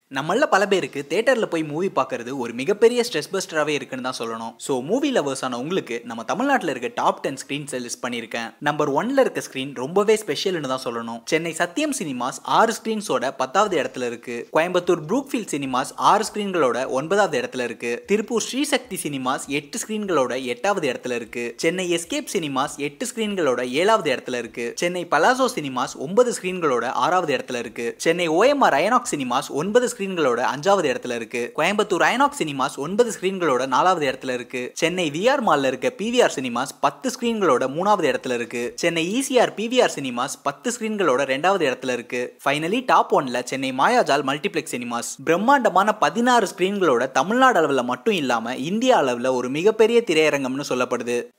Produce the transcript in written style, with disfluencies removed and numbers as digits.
நம்மள பல பேருக்கு தியேட்டர்ல போய் மூவி பார்க்கறது ஒரு மிகப்பெரிய ஸ்ட்ரெஸ் பஸ்டராகவே இருக்குன்னு தான் சொல்லணும். ஸோ மூவி லவர்ஸான உங்களுக்கு நம்ம தமிழ்நாட்டில் இருக்க டாப் 10 ஸ்க்ரீன்ஸை லிஸ்ட் பண்ணியிருக்கேன். நம்பர் 1ல இருக்க ஸ்க்ரீன் ரொம்பவே ஸ்பெஷல்னு தான் சொல்லணும். சென்னை சத்யம் சினிமாஸ் 6 ஸ்க்ரீன்ஸோட 10வது இடத்துல இருக்கு. கோயம்புத்தூர் ப்ரூக்ஃபீல்ட் சினிமாஸ் 6 ஸ்க்ரீன்களோட 9வது இடத்துல இருக்கு. திருப்பூர் ஸ்ரீசக்தி சினிமாஸ் 8 ஸ்க்ரீன்களோட 8வது இடத்துல இருக்கு. சென்னை எஸ்கேப் சினிமாஸ் 8 ஸ்க்ரீன்களோட 7வது இடத்துல இருக்கு. சென்னை பலாசோ சினிமாஸ் 9 ஸ்க்ரீன்களோட 6வது இடத்துல இருக்கு. சென்னை OMR ஐநாக்ஸ் சினிமாஸ் 9 ஸ்கிரீன்களோட 5வது இடத்துல இருக்கு. கோயம்புத்தூர் ஐநாக்ஸ் சினிமாஸ் 9 ஸ்கிரீன்களோட 4வது இடத்துல இருக்கு. சென்னை VR மால்ல இருக்க PVR சினிமாஸ் 10 ஸ்கிரீன்களோட 3வது இடத்துல இருக்கு. சென்னை ECR PVR சினிமாஸ் 10 ஸ்கிரீன்களோட 2வது இடத்துல இருக்கு. ஃபைனலி டாப் 1ல சென்னை மாயாஜால் மல்டிப்ளெக்ஸ் சினிமாஸ் பிரம்மாண்டமான 16 ஸ்கிரீன்களோட தமிழ்நாடு அளவுல மட்டும் இல்லாம இந்தியா அளவுல ஒரு மிகப்பெரிய திரையரங்கம்னு சொல்லப்படுது.